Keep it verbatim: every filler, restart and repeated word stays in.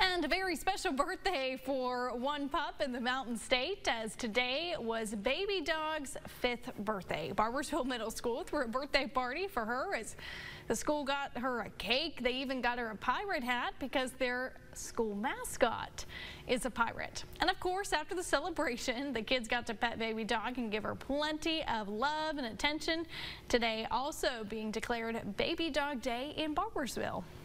And a very special birthday for one pup in the Mountain State, as today was Babydog's fifth birthday. Barboursville Middle School threw a birthday party for her as the school got her a cake. They even got her a pirate hat because their school mascot is a pirate. And of course, after the celebration, the kids got to pet Babydog and give her plenty of love and attention. Today also being declared Babydog Day in Barboursville.